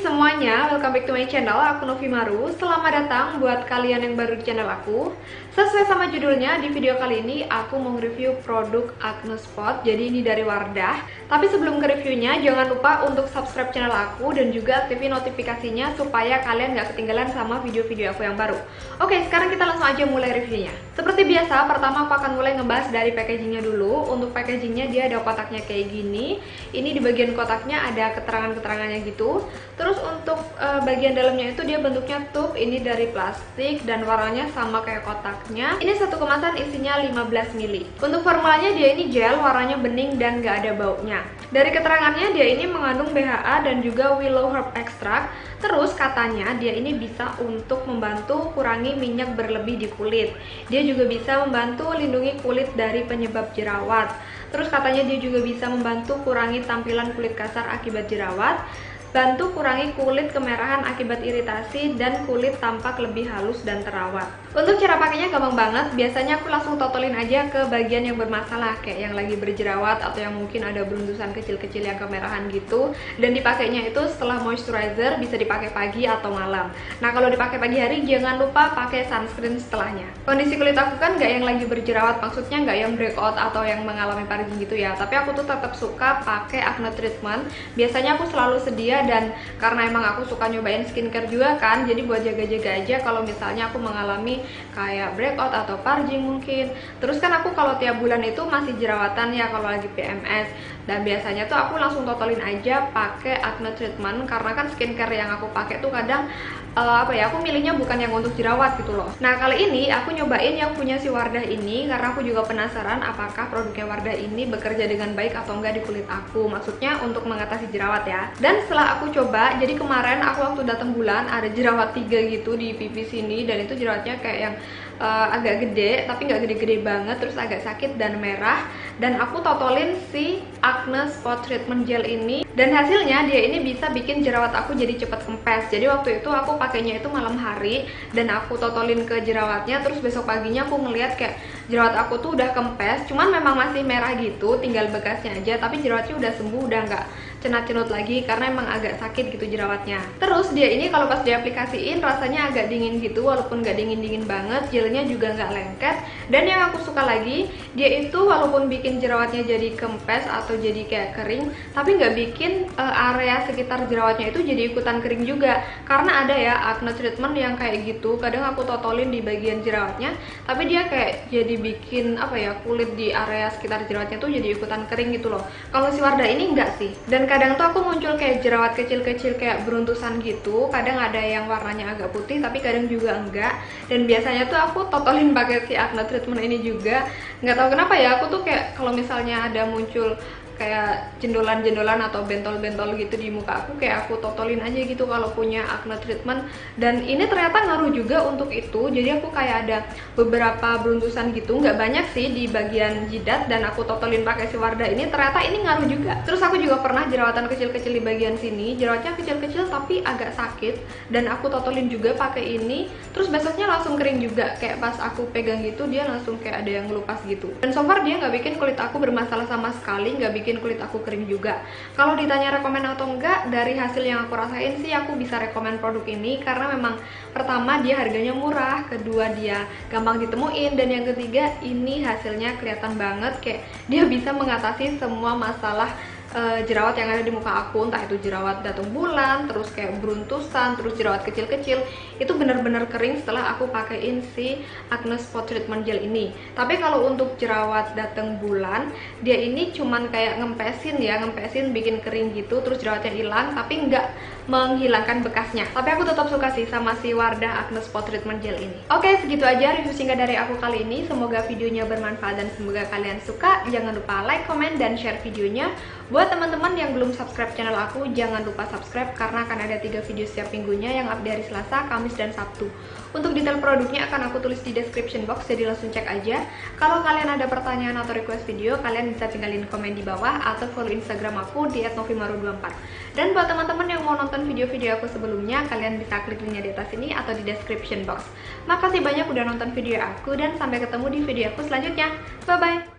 semuanya, welcome back to my channel. Aku Novi Maru. Selamat datang buat kalian yang baru di channel aku. Sesuai sama judulnya, di video kali ini aku mau nge-review produk Acne Spot. Jadi ini dari Wardah. Tapi sebelum ke reviewnya, jangan lupa untuk subscribe channel aku dan juga aktifin notifikasinya supaya kalian gak ketinggalan sama video-video aku yang baru. Oke, sekarang kita langsung aja mulai reviewnya. Seperti biasa, pertama aku akan mulai ngebahas dari packagingnya dulu. Untuk packagingnya dia ada kotaknya kayak gini. Ini di bagian kotaknya ada keterangan-keterangannya gitu. Terus untuk bagian dalamnya itu dia bentuknya tube, ini dari plastik dan warnanya sama kayak kotaknya. Ini satu kemasan isinya 15 ml. Untuk formulanya dia ini gel, warnanya bening dan gak ada baunya. Dari keterangannya dia ini mengandung BHA dan juga willow herb extract. Terus katanya dia ini bisa untuk membantu kurangi minyak berlebih di kulit. Dia juga bisa membantu lindungi kulit dari penyebab jerawat. Terus katanya dia juga bisa membantu kurangi tampilan kulit kasar akibat jerawat, bantu kurangi kulit kemerahan akibat iritasi, dan kulit tampak lebih halus dan terawat. Untuk cara pakainya gampang banget. Biasanya aku langsung totolin aja ke bagian yang bermasalah, kayak yang lagi berjerawat atau yang mungkin ada beruntusan kecil-kecil yang kemerahan gitu. Dan dipakainya itu setelah moisturizer, bisa dipakai pagi atau malam. Nah kalau dipakai pagi hari jangan lupa pakai sunscreen setelahnya. Kondisi kulit aku kan nggak yang lagi berjerawat, maksudnya nggak yang breakout atau yang mengalami paraging gitu ya. Tapi aku tuh tetap suka pakai acne treatment. Biasanya aku selalu sedia, dan karena emang aku suka nyobain skincare juga kan, jadi buat jaga-jaga aja kalau misalnya aku mengalami kayak breakout atau paraging mungkin. Terus kan aku kalau tiap bulan itu masih jerawatan ya kalau lagi PMS, dan biasanya tuh aku langsung totolin aja pakai acne treatment, karena kan skincare yang aku pakai tuh kadang aku milihnya bukan yang untuk jerawat gitu loh. Nah kali ini aku nyobain yang punya si Wardah ini karena aku juga penasaran apakah produknya Wardah ini bekerja dengan baik atau enggak di kulit aku, maksudnya untuk mengatasi jerawat ya. Dan setelah aku coba, jadi kemarin aku waktu datang bulan ada jerawat 3 gitu di pipi sini, dan itu jerawatnya kayak yang agak gede tapi nggak gede-gede banget, terus agak sakit dan merah. Dan aku totolin si Acne Spot Treatment Gel ini, dan hasilnya dia ini bisa bikin jerawat aku jadi cepet kempes. Jadi waktu itu aku pakainya itu malam hari dan aku totolin ke jerawatnya, terus besok paginya aku ngeliat kayak jerawat aku tuh udah kempes, cuman memang masih merah gitu, tinggal bekasnya aja, tapi jerawatnya udah sembuh, udah nggak cenat-cenut lagi karena emang agak sakit gitu jerawatnya. Terus dia ini kalau pas diaplikasiin rasanya agak dingin gitu, walaupun nggak dingin-dingin banget, gelnya juga nggak lengket. Dan yang aku suka lagi, dia itu walaupun bikin jerawatnya jadi kempes atau jadi kayak kering, tapi nggak bikin area sekitar jerawatnya itu jadi ikutan kering juga. Karena ada ya acne treatment yang kayak gitu, kadang aku totolin di bagian jerawatnya, tapi dia kayak jadi bikin kulit di area sekitar jerawatnya tuh jadi ikutan kering gitu loh. Kalau si Wardah ini enggak sih. Dan kadang tuh aku muncul kayak jerawat kecil-kecil kayak beruntusan gitu, kadang ada yang warnanya agak putih tapi kadang juga enggak. Dan biasanya tuh aku totolin pakai si acne treatment ini juga. Nggak tahu kenapa ya, aku tuh kayak kalau misalnya ada muncul kayak jendolan-jendolan atau bentol-bentol gitu di muka aku, kayak aku totolin aja gitu kalau punya acne treatment. Dan ini ternyata ngaruh juga untuk itu, jadi aku kayak ada beberapa beruntusan gitu, nggak banyak sih di bagian jidat, dan aku totolin pakai si Wardah ini, ternyata ini ngaruh juga. Terus aku juga pernah jerawatan kecil-kecil di bagian sini, jerawatnya kecil-kecil tapi agak sakit, dan aku totolin juga pakai ini, terus besoknya langsung kering juga, kayak pas aku pegang gitu dia langsung kayak ada yang ngelupas gitu. Dan so far dia nggak bikin kulit aku bermasalah sama sekali, nggak bikin kulit aku kering juga. Kalau ditanya rekomen atau enggak, dari hasil yang aku rasain sih aku bisa rekomen produk ini, karena memang pertama dia harganya murah, kedua dia gampang ditemuin, dan yang ketiga ini hasilnya kelihatan banget kayak dia bisa mengatasi semua masalah jerawat yang ada di muka aku, entah itu jerawat datang bulan, terus kayak beruntusan, terus jerawat kecil-kecil, itu bener-bener kering setelah aku pakein si Acne Spot Treatment Gel ini. Tapi kalau untuk jerawat datang bulan, dia ini cuman kayak ngempesin ya, ngempesin bikin kering gitu, terus jerawatnya hilang, tapi nggak menghilangkan bekasnya. Tapi aku tetap suka sih sama si Wardah Acne Spot Treatment Gel ini. Oke, segitu aja review singkat dari aku kali ini. Semoga videonya bermanfaat dan semoga kalian suka. Jangan lupa like, comment, dan share videonya. Buat teman-teman yang belum subscribe channel aku, jangan lupa subscribe karena akan ada 3 video setiap minggunya yang update hari Selasa, Kamis, dan Sabtu. Untuk detail produknya akan aku tulis di description box, jadi langsung cek aja. Kalau kalian ada pertanyaan atau request video, kalian bisa tinggalin komen di bawah atau follow Instagram aku di @novimaru24. Dan buat teman-teman yang mau nonton video-video aku sebelumnya, kalian bisa klik linknya di atas ini atau di description box. Makasih banyak udah nonton video aku, dan sampai ketemu di video aku selanjutnya. Bye-bye!